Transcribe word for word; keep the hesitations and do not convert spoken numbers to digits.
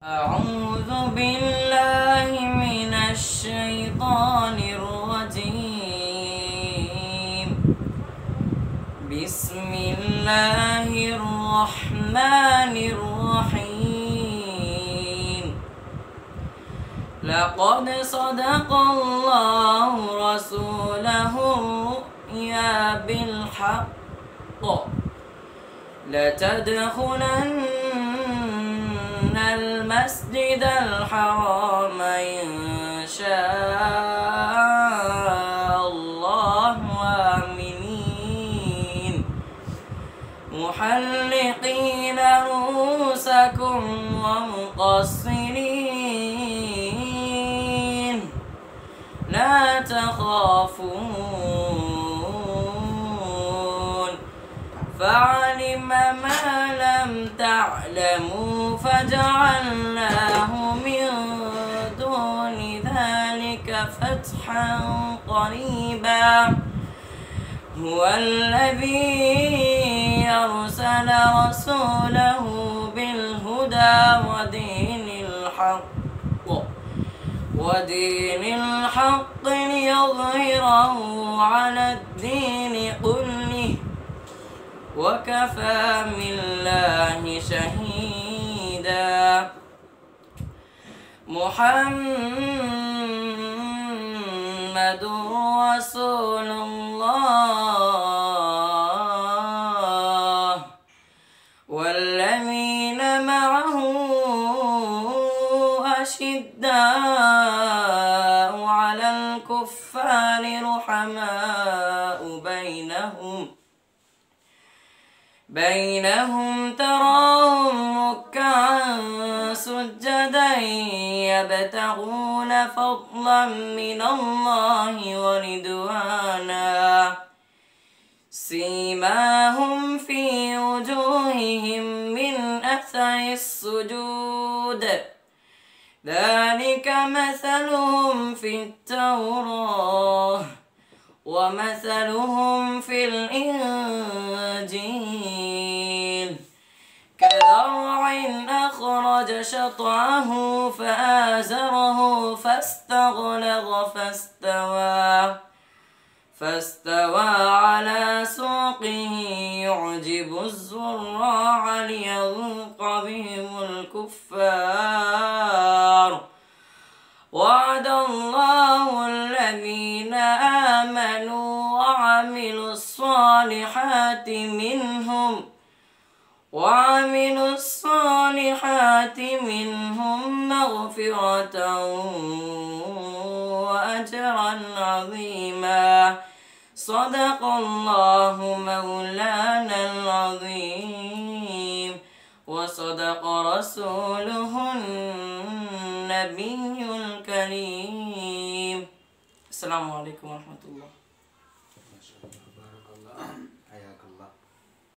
أعوذ بالله من الشيطان الرجيم. بسم الله الرحمن الرحيم. لقد صدق الله رسوله الرؤيا بالحق لتدخلن المسجد الحرام إن شاء الله آمنين محلقين رؤوسكم ومقصرين لا تخافون فعلم ما لم تعلموا فجعلناه من دون ذلك فتحا قريبا. هو الذي أرسل رسوله بالهدى ودين الحق ودين الحق ليظهره على الدين كله وكفى بالله شهيدا. محمد رسول الله والذين معه أشداء على الكفار رحماء بينهم بينهم تراهم ركعا سجدا يبتغون فضلا من الله ورضوانا سيماهم في وجوههم من أثر السجود ذلك مثلهم في التوراة ومثلهم في الإنجيل كزرع أخرج شطعه فآزره فاستغلظ فاستوى فاستوى على سوقه يعجب الزراع ليذوق بهم الكفار. وعد الله الذين آمنوا وعملوا الصالحات منهم وعملوا الصالحات منهم مغفرة وأجرا عظيما. صدق الله مولانا العظيم وصدق رسوله النبي الكريم. السلام عليكم ورحمة الله. ما شاء الله بارك الله حياك الله.